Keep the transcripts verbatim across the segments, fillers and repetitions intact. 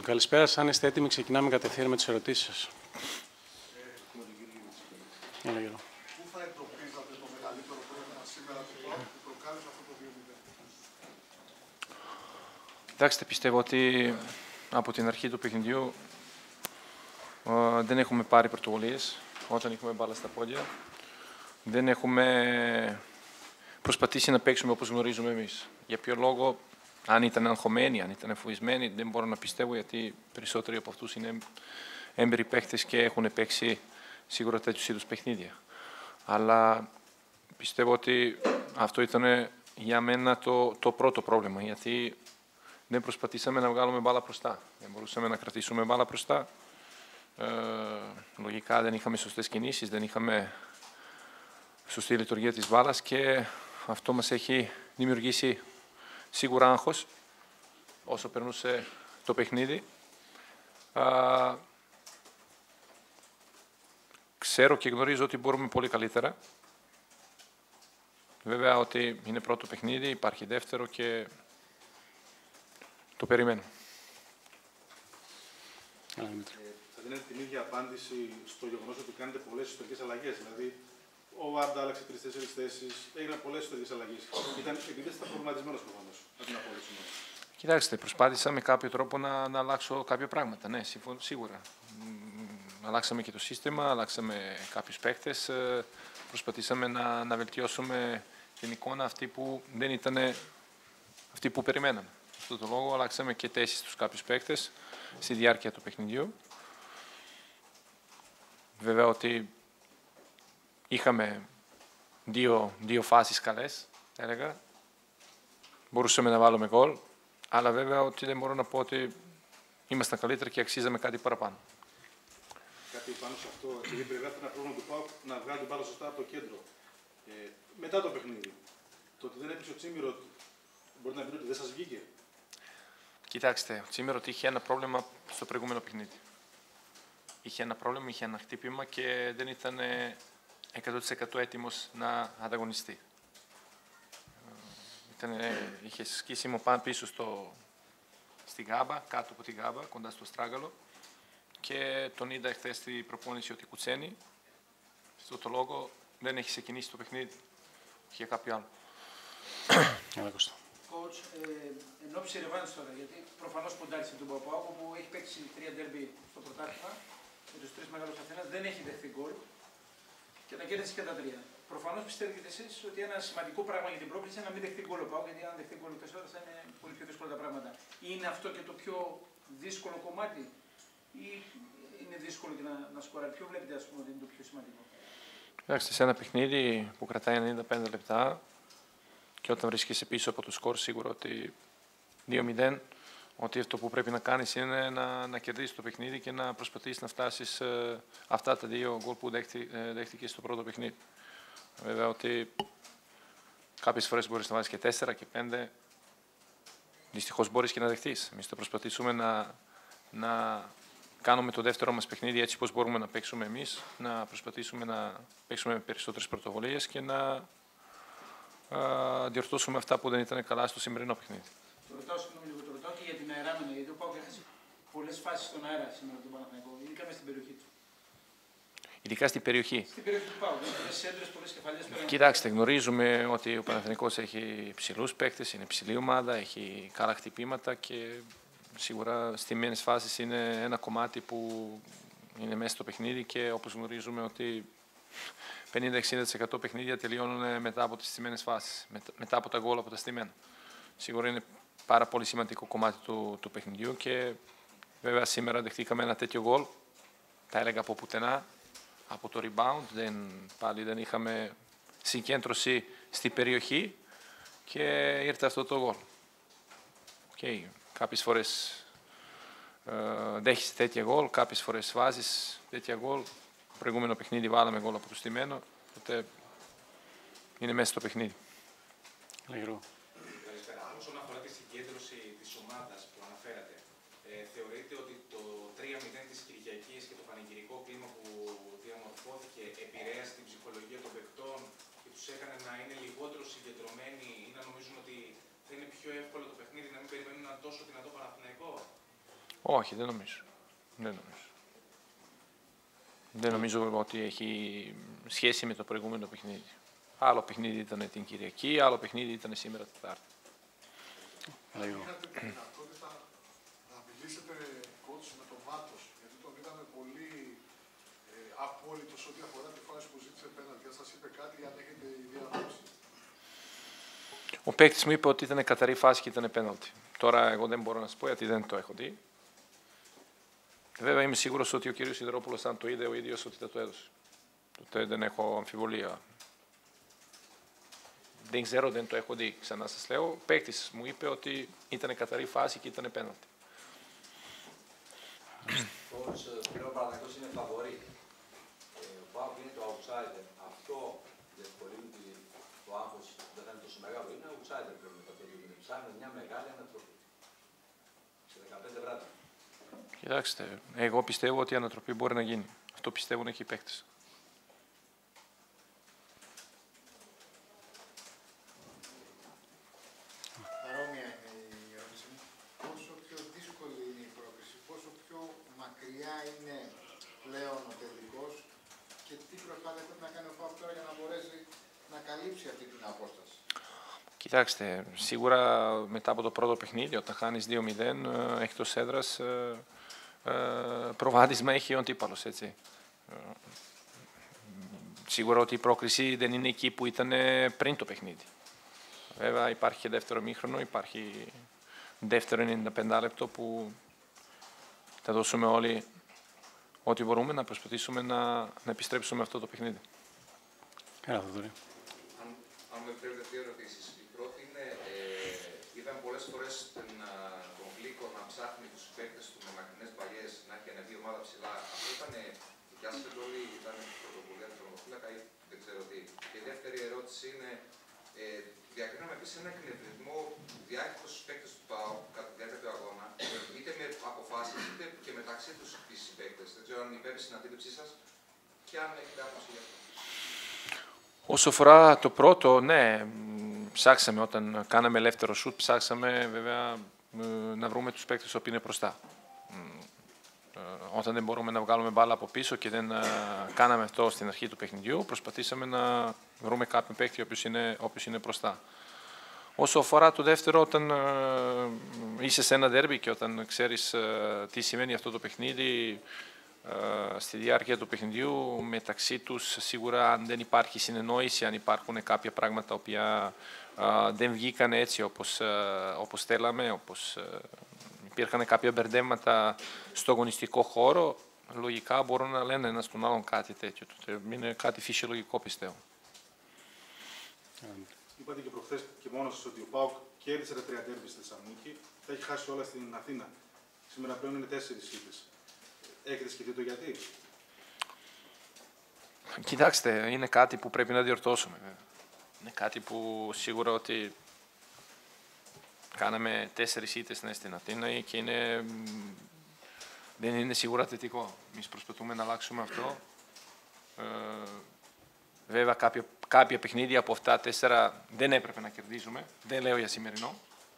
Καλησπέρα σας. Αν είστε έτοιμοι, ξεκινάμε κατευθείαν με τις ερωτήσεις σας. Έλα, Γιώργο. Πού θα εντοπίζατε το μεγαλύτερο πρόβλημα σήμερα του ΠΑΟΚ που προκάλεσε αυτό το δύο μηδέν? Κοιτάξτε, πιστεύω ότι από την αρχή του παιχνιδιού ε, δεν έχουμε πάρει πρωτοβουλίες όταν έχουμε μπάλα στα πόδια. Δεν έχουμε προσπαθήσει να παίξουμε όπως γνωρίζουμε εμείς. Για ποιο λόγο, αν ήταν αγχωμένοι, αν ήταν φοβισμένοι, δεν μπορώ να πιστεύω, γιατί περισσότεροι από αυτούς είναι έμπειροι παίχτες και έχουν παίξει σίγουρα τέτοιους είδους παιχνίδια. Αλλά πιστεύω ότι αυτό ήταν για μένα το, το πρώτο πρόβλημα, γιατί δεν προσπαθήσαμε να βγάλουμε μπάλα μπροστά. Δεν μπορούσαμε να κρατήσουμε μπάλα μπροστά. Ε, λογικά δεν είχαμε σωστές κινήσεις, δεν είχαμε σωστή λειτουργία της μπάλας και αυτό μας έχει δημιουργήσει σίγουρα άγχος όσο περνούσε το παιχνίδι. Α, ξέρω και γνωρίζω ότι μπορούμε πολύ καλύτερα. Βέβαια ότι είναι πρώτο παιχνίδι, υπάρχει δεύτερο και το περιμένω. Ε, θα δίνετε την ίδια απάντηση στο γεγονός ότι κάνετε πολλές ιστορικές αλλαγές. Δηλαδή, ο Βάρντα άλλαξε τρεις-τέσσερις θέσεις, έγιναν πολλές ιστορικές αλλαγές. Ήταν επειδή ήταν προβληματισμένος προφανώς από την απόλυση. Κοιτάξτε, προσπάθησα με κάποιο τρόπο να, να αλλάξω κάποια πράγματα. Ναι, σίγουρα. Αλλάξαμε και το σύστημα, αλλάξαμε κάποιους παίκτες. Προσπαθήσαμε να, να βελτιώσουμε την εικόνα αυτή που δεν ήταν αυτή που περιμέναμε. Αυτό το λόγο αλλάξαμε και θέσεις στους κάποιους παίκτες στη διάρκεια του παιχνιδιού. Βέβαια ότι είχαμε δύο, δύο φάσεις καλές, έλεγα. Μπορούσαμε να βάλουμε γκολ, αλλά βέβαια ότι δεν μπορώ να πω ότι ήμασταν καλύτεροι και αξίζαμε κάτι παραπάνω. Κάτι πάνω σε αυτό, επειδή περιγράφεται ένα πρόβλημα του ΠΑΟΚ να βγάλει την μπάλα σωστά από το κέντρο. Ε, μετά το παιχνίδι, το ότι δεν έπαιξε ο Τσίμηρο, μπορείτε να πείτε ότι δεν σας βγήκε? Κοιτάξτε, ο Τσίμηρο είχε ένα πρόβλημα στο προηγούμενο παιχνίδι. Είχε ένα πρόβλημα, είχε ένα χτύπημα και δεν ήταν εκατό τοις εκατό έτοιμος να ανταγωνιστεί. Ήτανε, είχε σκίσιμο πάνω πίσω στο, στη γάμπα, κάτω από τη γάμπα, κοντά στο στράγγαλο, και τον είδα χθες στην προπόνηση ότι κουτσένει. Στο το λόγο δεν έχει ξεκινήσει το παιχνίδι. Είχε κάποιο άλλο. Coach, ε, εν ώψη ρευάνης τώρα, γιατί προφανώς ποντάρισε τον Παπάκο που έχει παίξει τρία ντέρμπι στο πρωτάθλημα με τους τρεις μεγάλους Αθήνας, δεν έχει δεχθεί γκολ και να κέρδισε και τα τρία. Προφανώς πιστεύετε και εσείς ότι ένα σημαντικό πράγμα για την πρόκληση είναι να μην δεχθεί γκολ ο Πάκο, γιατί αν δεχθεί γκολ ο τέσσερα θα είναι πολύ πιο δύσκολα τα πράγματα. Είναι αυτό και το πιο δύσκολο κομμάτι, ή είναι δύσκολο και να, να σκοράρει? Ποιο βλέπετε, ας πούμε, ότι είναι το πιο σημαντικό? Κοιτάξτε, σε ένα παιχνίδι που κρατάει ενενήντα πέντε λεπτά και όταν βρίσκεσαι πίσω από το σκορ, σίγουρα ότι δύο μηδέν, ότι αυτό που πρέπει να κάνεις είναι να, να κερδίσεις το παιχνίδι και να προσπαθήσεις να φτάσεις ε, αυτά τα δύο γκολ που δέχτη, ε, δέχτηκε στο πρώτο παιχνίδι. Βέβαια ότι κάποιες φορές μπορείς να βάζεις και τέσσερα και πέντε. Δυστυχώς μπορείς και να δεχτείς. Εμείς θα προσπαθήσουμε να, να κάνουμε το δεύτερο μας παιχνίδι έτσι πώς μπορούμε να παίξουμε εμείς, να προσπαθήσουμε να παίξουμε με περισσότερες πρωτοβουλίες και να α, διορθώσουμε αυτά που δεν ήταν καλά στο σημερινό παιχνίδι. Το ρωτάω, συγγνώμη λίγο, το ρωτάω και για την αεράμενα, γιατί ο ΠΑΟΚ έχασε πολλές φάσεις στον αέρα σήμερα τον Παναθηναϊκό, ειδικά μες στην περιοχή του. Ειδικά στην περιοχή. Στην περιοχή του ΠΑΟΚ, πολλές έντρες, πολλές κεφαλιές. Κοιτάξτε, γνωρίζουμε ότι ο Παναθηναϊκός έχει ψηλούς παίκτες, είναι ψηλή ομάδα, έχει καλά χτυπήματα και σίγουρα στιμένες φάσεις είναι ένα κομμάτι που είναι μέσα στο παιχνίδι και όπως γνωρίζουμε ότι πενήντα με εξήντα τοις εκατό παιχνίδια τελειώνουν μετά από τις στιμένες φάσεις, μετά από τα γκολ από τα στιμένα. Σίγουρα είναι πάρα πολύ σημαντικό κομμάτι του, του παιχνιδιού και βέβαια σήμερα δεχτήκαμε ένα τέτοιο γκολ, τα έλεγα από πουθενά, από το rebound, δεν, πάλι δεν είχαμε συγκέντρωση στην περιοχή και ήρθε αυτό το γκολ. Okay. Κάποιες φορές ε, δέχεσαι τέτοια γκολ, κάποιες φορές βάζεις τέτοια γκολ. Το προηγούμενο παιχνίδι βάλαμε γκολ από το στημένο, οπότε είναι μέσα στο παιχνίδι. Καλησπέρα. Όσον αφορά τη συγκέντρωση της ομάδας που αναφέρατε, ε, θεωρείτε ότι το τρία μηδέν της Κυριακής και το πανηγυρικό κλίμα που διαμορφώθηκε επηρέασε την ψυχολογία των παικτών και τους έκανε να είναι λιγότερο συγκεντρωμένοι ή να νομίζουν ότι θα είναι πιο εύκολο το παιχνίδι, να μην περιμένουν ένα τόσο δυνατό Παναθηναϊκό? Όχι, δεν νομίζω. Δεν νομίζω. Δεν νομίζω ότι έχει σχέση με το προηγούμενο παιχνίδι. Άλλο παιχνίδι ήταν την Κυριακή, άλλο παιχνίδι ήταν σήμερα Τετάρτη. Είχατε τη δυνατότητα να μιλήσετε coach με τον Μάτος, γιατί τον είδαμε πολύ ε, απόλυτος ό,τι αφορά τη φάση που ζήτησε πέναλτι. Αν σας είπε κάτι, αν έχετε ιδέα άποψη. Ο παίκτης μου είπε ότι ήταν καθαρή φάση και ήταν πέναλτι. Τώρα εγώ δεν μπορώ να σας πω γιατί δεν το έχω δει. Βέβαια είμαι σίγουρος ότι ο κύριος Σιδερόπουλος αν το είδε ο ίδιος ότι θα το έδωσε. Τότε δεν έχω αμφιβολία. Δεν ξέρω, δεν το έχω δει, ξανά σας λέω. Ο παίκτης μου είπε ότι ήταν καθαρή φάση και ήταν πέναλτι. Όμως πλέον ο Παναθηναϊκός είναι φαβορί. Ο ΠΑΟΚ είναι το outsider. Αυτό διευκολύνει το άγχος, δεν θα είναι τόσο μεγάλο. Είναι outsider πλέον με τα περίπτωση. Ψάχνει μια μεγάλη ανατροπή. Σε δεκαπέντε βράδια. Κοιτάξτε, εγώ πιστεύω ότι η ανατροπή μπορεί να γίνει. Αυτό πιστεύουν και οι παίκτες. Παρόμοια είναι η ερώτηση μου. Πόσο πιο δύσκολη είναι η πρόκριση, πόσο πιο μακριά είναι πλέον ο τελικός και τι προσπάθεια πρέπει να κάνει ο ΠΑΟΚ τώρα για να μπορέσει να καλύψει αυτή την απόσταση. Κοιτάξτε, σίγουρα μετά από το πρώτο παιχνίδι, όταν χάνεις δύο μηδέν εκτός έδρας, προβάδισμα έχει ο αντίπαλος, έτσι. Σίγουρα ότι η πρόκριση δεν είναι εκεί που ήταν πριν το παιχνίδι. Βέβαια υπάρχει και δεύτερο μήχρονο, υπάρχει δεύτερο ενενήντα πέντε λεπτό που θα δώσουμε όλοι ό,τι μπορούμε να προσπαθήσουμε να, να επιστρέψουμε αυτό το παιχνίδι. Έλα, Θοδωρή. Αν, αν με επιτρέπετε δύο ερωτήσεις. Η πρώτη είναι, ε, είδαμε πολλές φορές τον, τον Γλίκο να ψάχνει τους παίκτες του με μακρινές παλιές, να έχει ανεβεί ομάδα ψηλά. Αυτό ήταν δικιά σας εντολή, ήταν πρωτοβουλία του τερματοφύλακα ή δεν ξέρω τι. Και η δεύτερη ερώτηση είναι, ε, διακρίναμε επίσης ένα εκνευρισμό διάχυτο στους παίκτες του ΠΑΟ κατά τη διάρκεια του αγώνα, είτε με αποφάσεις είτε και μεταξύ τους οι συμπαίκτες. Δεν ξέρω αν υπέβη στην αντίληψή σας και αν έχετε άποψη γι' αυτό. Όσο αφορά το πρώτο, ναι, ψάξαμε όταν κάναμε ελεύθερο σουτ, ψάξαμε βέβαια να βρούμε τους παίκτες που είναι μπροστά. Όταν δεν μπορούμε να βγάλουμε μπάλα από πίσω και δεν κάναμε αυτό στην αρχή του παιχνιδιού, προσπαθήσαμε να βρούμε κάποιον παίκτη ο οποίος είναι, είναι μπροστά. Όσο αφορά το δεύτερο, όταν είσαι σε ένα ντέρμπι και όταν ξέρεις τι σημαίνει αυτό το παιχνίδι, στη διάρκεια του παιχνιδιού μεταξύ τους σίγουρα αν δεν υπάρχει συνεννόηση, αν υπάρχουν κάποια πράγματα τα οποία δεν βγήκαν έτσι όπως, όπως θέλαμε, όπως υπήρχαν κάποια μπερδέματα στο αγωνιστικό χώρο, λογικά μπορούν να λένε ένας τον άλλον κάτι τέτοιο. Είναι κάτι φυσιολογικό, πιστεύω. Είπατε και προχθές και μόνος σας ότι ο ΠΑΟΚ κέρδισε τα τρία ντέρμπι στη Θεσσαλονίκη, τα έχει χάσει όλα στην Αθήνα. Σήμερα πλέον είναι τέσσερις ήττες. Έχετε σκεφτεί το γιατί? Κοιτάξτε, είναι κάτι που πρέπει να διορθώσουμε. Είναι κάτι που σίγουρα ότι κάναμε τέσσερις ήττες στην Αθήνα και είναι, δεν είναι σίγουρα θετικό. Εμείς προσπαθούμε να αλλάξουμε αυτό. Ε, βέβαια, κάποια, κάποια παιχνίδια από αυτά τέσσερα δεν έπρεπε να κερδίζουμε. Δεν λέω για σημερινό.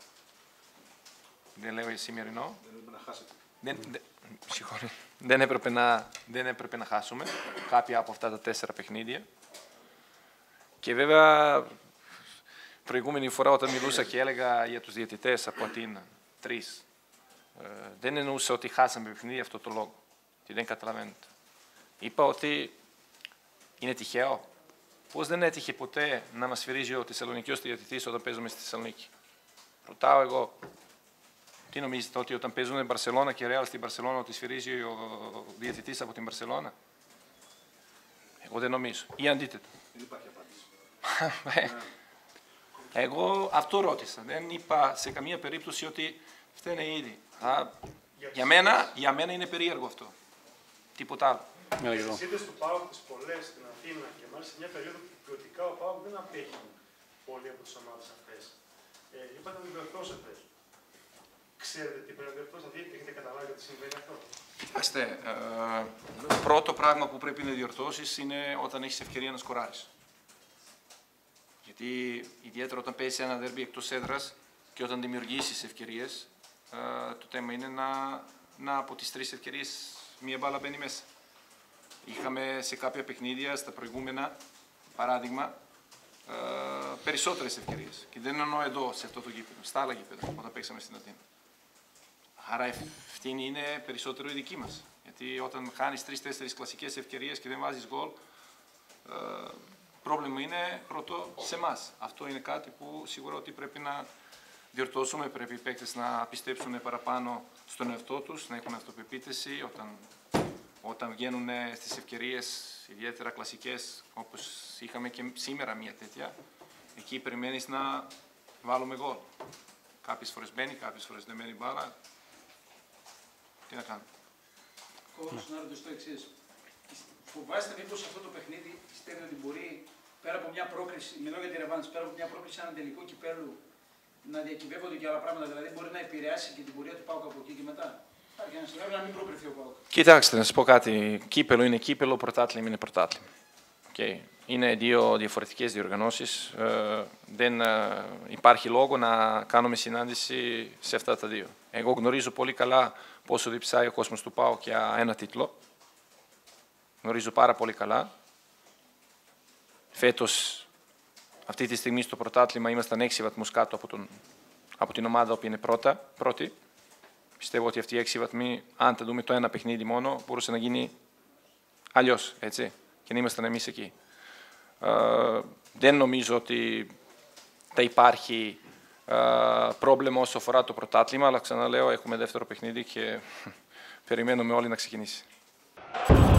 Δεν λέω για σημερινό. Δεν έπρεπε να χάσετε. Δεν, δεν, δεν, έπρεπε να, δεν έπρεπε να χάσουμε κάποια από αυτά τα τέσσερα παιχνίδια. Και βέβαια, προηγούμενη φορά όταν μιλούσα και έλεγα για τους διαιτητές από Αθήνα, τρεις, ε, δεν εννοούσα ότι χάσαμε παιχνίδια αυτό το λόγο. Και δεν καταλαβαίνετε. Είπα ότι είναι τυχαίο. Πώς δεν έτυχε ποτέ να μας σφυρίζει ο Θεσσαλονικιός διαιτητής όταν παίζουμε στη Θεσσαλονίκη? Ρωτάω εγώ. Τι νομίζετε, ότι όταν παίζουν Μπαρσελόνα και Ρεάλ στην Μπαρσελόνα ότι σφυρίζει ο διαιτητής από την Μπαρσελόνα? Εγώ δεν νομίζω. Ή αντίθετα. Δεν υπάρχει απάντηση. Εγώ αυτό ρώτησα. Δεν είπα σε καμία περίπτωση ότι φταίνε ήδη. Α, για, μένα, για μένα είναι περίεργο αυτό. Τίποτα άλλο. Στις ήττες του ΠΑΟΚ τις πολλές στην Αθήνα και μάλιστα μια περίοδο που ποιοτικά ο ΠΑΟΚ δεν απέχει πολύ από τις ομάδες αυτές. Ε, είπατε να την διορθώσετε. Ξέρετε τι πρέπει να διορθώσετε, έχετε καταλάβει τι συμβαίνει αυτό? Κοιτάξτε, ε, πρώτο πράγμα που πρέπει να διορθώσεις είναι όταν έχεις ευκαιρία να σκοράρεις. Γιατί ιδιαίτερα όταν παίζεις ένα ντέρμπι εκτός έδρας και όταν δημιουργήσεις ευκαιρίες, ε, το θέμα είναι να, να από τις τρεις ευκαιρίες μία μπάλα μπαίνει μέσα. Είχαμε σε κάποια παιχνίδια, στα προηγούμενα, παράδειγμα, ε, περισσότερες ευκαιρίες. Και δεν εννοώ εδώ, σε αυτό το γήπεδο, στα άλλα γήπεδα, όταν παίξαμε στην Αθήνα. Άρα η ευθύνη είναι περισσότερο η δική μας. Γιατί όταν χάνεις τρεις-τέσσερις κλασικές ευκαιρίες και δεν βάζεις γκολ, ε, πρόβλημα είναι πρώτο σε εμάς. Αυτό είναι κάτι που σίγουρα ότι πρέπει να διορθώσουμε. Πρέπει οι παίκτες να πιστέψουν παραπάνω στον εαυτό τους, να έχουν αυτοπεποίθηση όταν, όταν βγαίνουν στις ευκαιρίες, ιδιαίτερα κλασικές, όπως είχαμε και σήμερα μια τέτοια. Εκεί περιμένεις να βάλουμε γκολ. Κάποιες φορές μπαίνει, κάποιες φορές δεν μπαίνει μπάλα. Τι να κάνουμε. Κόβω να ρωτήσω το εξής. Φοβάστε μήπως αυτό το παιχνίδι πιστεύετε ότι μπορεί πέρα από μια πρόκριση, μιλάω για τη ρεβάνς, πέρα από μια πρόκριση έναν τελικό κυπέλου να διακυβεύονται και άλλα πράγματα, δηλαδή μπορεί να επηρεάσει και την πορεία του ΠΑΟΚ από εκεί και μετά. Υπάρχει ένα σενάριο να μην προκριθεί ο ΠΑΟΚ. Κοιτάξτε, να σας πω κάτι. Κύπελο είναι κύπελο, πρωτάθλημα είναι πρωτάθλημα. Okay. Είναι δύο διαφορετικές διοργανώσεις. Ε, δεν ε, υπάρχει λόγο να κάνουμε συνάντηση σε αυτά τα δύο. Εγώ γνωρίζω πολύ καλά πόσο διψάει ο κόσμος του ΠΑΟΚ για ένα τίτλο. Γνωρίζω πάρα πολύ καλά. Φέτος, αυτή τη στιγμή στο πρωτάθλημα, ήμασταν έξι βαθμούς κάτω από, τον, από την ομάδα που είναι πρώτα, πρώτη. Πιστεύω ότι αυτοί οι έξι βαθμοί, αν τα δούμε το ένα παιχνίδι μόνο, μπορούσε να γίνει αλλιώς, έτσι, και να ήμασταν εμείς εκεί. Ε, δεν νομίζω ότι θα υπάρχει ε, πρόβλημα όσο αφορά το πρωτάθλημα, αλλά ξαναλέω, έχουμε δεύτερο παιχνίδι και περιμένουμε όλοι να ξεκινήσει.